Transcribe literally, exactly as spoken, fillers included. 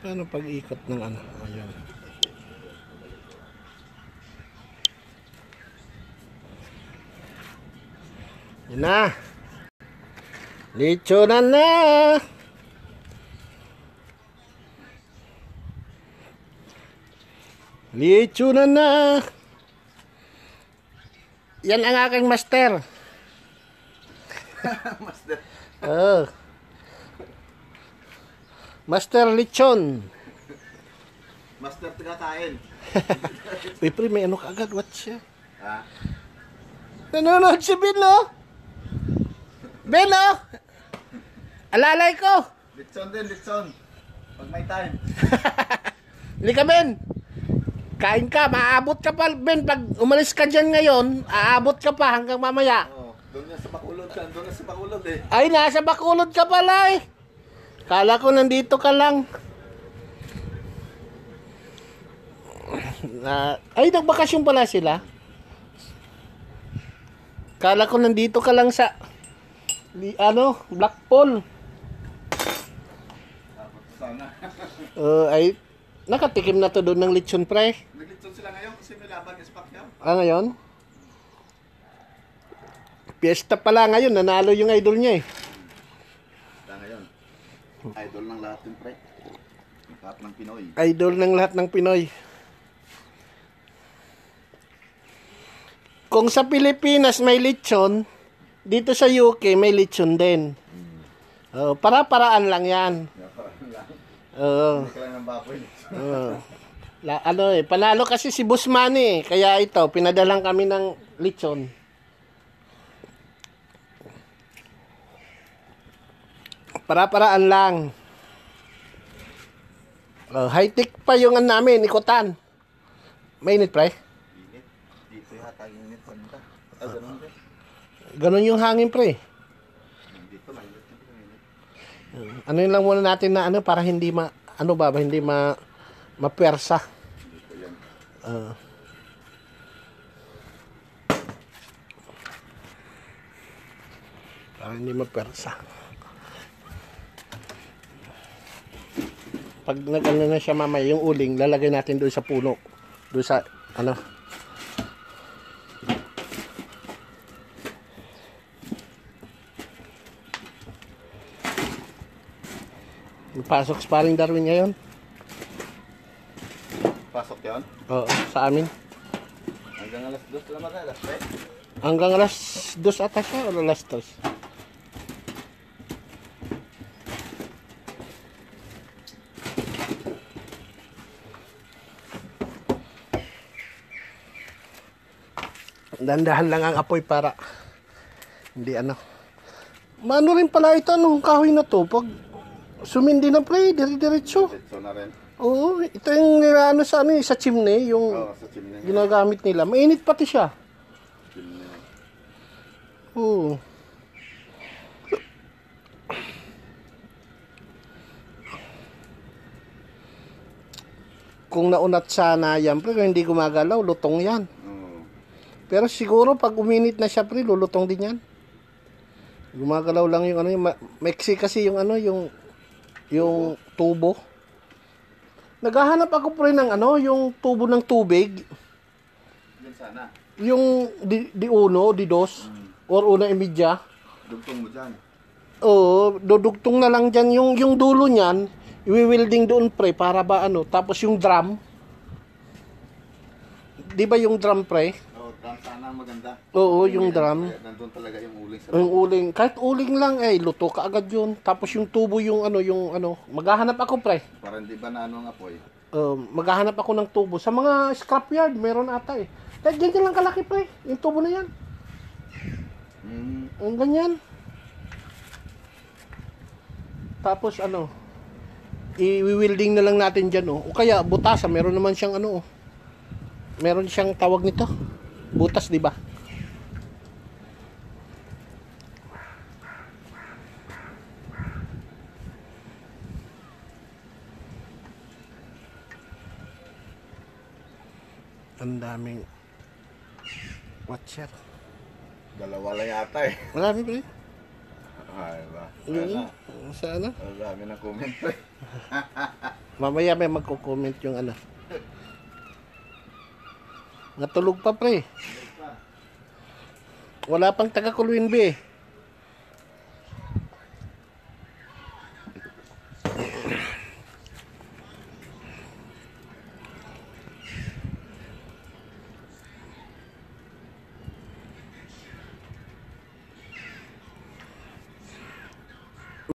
Paano pag-ikot ng ano? Ayun. Yun na. Lechonan na. Lechonan na. Yan ang aking master. Master. Oh. Master lechon. Master tagakain. Uy, pre, may ano kaagad. Watch siya. Ha? Nanonood si Ben, no? Ben, no? Alalay ko. Litson din, litson. Pag may time. Hindi ka, Ben. Kain ka, maabot ka pa, Ben. Pag umalis ka dyan ngayon, aabot ka pa hanggang mamaya. Oo, doon na sa Bacolod ka. Doon na sa Bacolod eh. Ay, nasa Bacolod ka pala eh. Kala ko nandito ka lang. Na, ay, nagbakasyon pala sila. Kala ko nandito ka lang sa di, ano, Blackpool. Dapat sana. Uh, ay, nakatikim na to doon ng lechon, pre. Naglitson sila ngayon kasi may laban sa Pacquiao. Ah, ngayon? Fiesta pala ngayon, nanalo yung idol niya eh. Ito ngayon. Idol ng lahat yung pre. Lahat ng Pinoy. Idol ng lahat ng Pinoy. Kung sa Pilipinas may lechon, dito sa U K may lechon din. Uh, para-paraan lang yan. Oo. Hindi ka lang ng baboy. Uh, la, ano eh, panalo kasi si Busman eh. Kaya ito, pinadalang kami ng lechon. Para-paraan lang. Uh, high-tech pa yung ano namin, ikutan. Mainit, pre? Init. Dito yata yung init. Ah, ganun din. Ganun yung hangin, pre. Dito mainit. Dito mainit. Uh, ano yun lang muna natin na ano, para hindi ma, ano ba, hindi ma, mapersa. Dito yan. Uh, para hindi mapersa. Pag nag-ano na siya mamaya, yung uling, lalagay natin doon sa puno. Doon sa, ano. Pasok sa paring Darwin ngayon. Pasok yun? Oo, sa amin. Hanggang alas dos lang ba? Alas tres? Hanggang alas dos ata siya o alas tres? Dandahan lang ang apoy para hindi ano. Maano rin pala ito nung kahoy na to pag sumindi na pre, dire-diretso. Diretso na rin. Oo, ito yung nilano sa ano, sa chimney, yung Oo, sa chimney. ginagamit nila. Mainit pati siya. Chimney. Oo. Kung naunat sana yan, pre, kung hindi gumagalaw, lutong yan. Oo. Pero siguro pag uminit na siya, pre, lulutong din yan. Gumagalaw lang yung ano, yung maiksi kasi yung ano, yung yung tubo. Naghahanap ako pre ng ano, yung tubo ng tubig. Yan sana. Yung di, di uno, di dos, hmm. or una imidya. Dugtong mo dyan. Oo, dudugtong na lang dyan yung, yung dulo niyan, i-welding doon pre, para ba ano, tapos yung drum. Di ba yung drum pre? Oo, drum sana maganda. Oo, yung drum. Nandun talaga yung uling sa Yung uling, kahit uling lang eh, luto ka agad yun. Tapos yung tubo yung ano, yung ano, maghahanap ako pre. para hindi ba na ano ang apoy? Uh, maghahanap ako ng tubo. Sa mga scrapyard, meron ata eh. Kahit ganyan lang kalaki pre, yung tubo na yan. Hmm. Ang ganyan. Tapos ano, i-welding na lang natin dyan oh. O kaya butasan, meron naman siyang ano oh. Meron siyang tawag nito. Butas, di ba? Ang daming watcher. Dalawa lang yata eh. Marami ba eh? Ay ba? Yun, sa ano? Ang dami ng comment eh. Mamaya may magko-comment yung ano. Natulog pa pre. Wala pang taga Kulwin B eh.